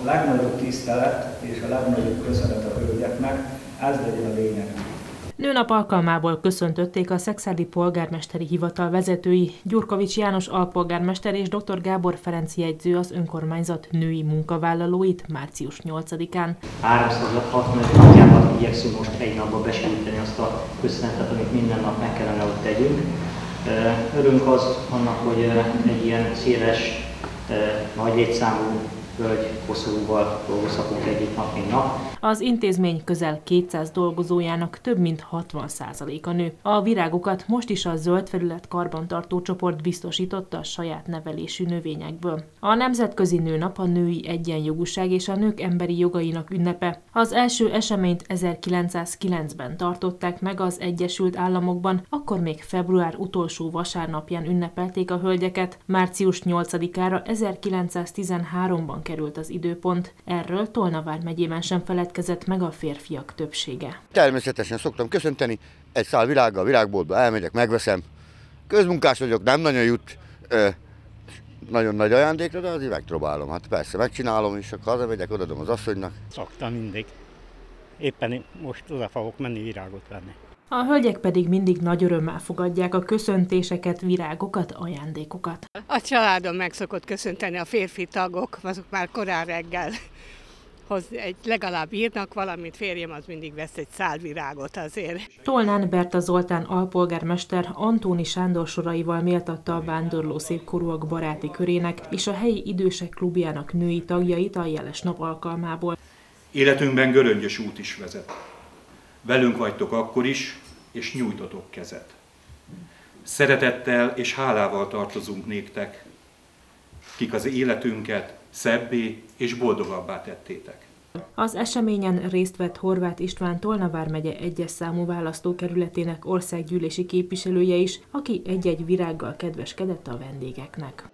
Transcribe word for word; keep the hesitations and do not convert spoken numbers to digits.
legnagyobb tisztelet és a legnagyobb köszönet a hölgyeknek, ez legyen a lényeg. Nőnap alkalmából köszöntötték a Szekszárdi Polgármesteri Hivatal vezetői, Gyurkovics János alpolgármester és dr. Gábor Ferenc jegyző az önkormányzat női munkavállalóit március nyolcadikán. háromszázhatvanöt napjában igyekszünk most egy napba besűríteni azt a köszönetet, amit minden nap meg kellene, hogy tegyünk. Örülünk az annak, hogy egy ilyen széles, nagy létszámú hölgy koszorúval dolgozhatunk egyik nap, mint nap. Az intézmény közel kétszáz dolgozójának több mint hatvan százaléka nő. A virágokat most is a Zöld Felület karbantartó csoport biztosította a saját nevelésű növényekből. A Nemzetközi Nőnap a női egyenjogúság és a nők emberi jogainak ünnepe. Az első eseményt ezerkilencszázkilencben tartották meg az Egyesült Államokban, akkor még február utolsó vasárnapján ünnepelték a hölgyeket. március nyolcadikára ezerkilencszáztizenháromban került az időpont. Erről Tolna vármegyében sem feledkezett meg a férfiak többsége. Természetesen szoktam köszönteni, egy szál virággal a virágboltba elmegyek, megveszem. Közmunkás vagyok, nem nagyon jut ö, nagyon nagy ajándékra, de azért megpróbálom. Hát persze, megcsinálom, és akkor hazamegyek, odaadom az asszonynak. Szoktam mindig. Éppen most oda fogok menni virágot venni. A hölgyek pedig mindig nagy örömmel fogadják a köszöntéseket, virágokat, ajándékokat. A családom meg szokott köszönteni, a férfi tagok, azok már korán reggel hoz egy, legalább írnak valamit, férjem az mindig vesz egy szál virágot azért. Tolnán Berta Zoltán alpolgármester Antóni Sándor soraival méltatta a vándorló szépkorúak baráti körének és a helyi idősek klubjának női tagjait a jeles nap alkalmából. Életünkben göröngyös út is vezet. Velünk vagytok akkor is, és nyújtotok kezet. Szeretettel és hálával tartozunk néktek, kik az életünket szebbé és boldogabbá tettétek. Az eseményen részt vett Horváth István Tolna vármegye egyes számú választókerületének országgyűlési képviselője is, aki egy-egy virággal kedveskedett a vendégeknek.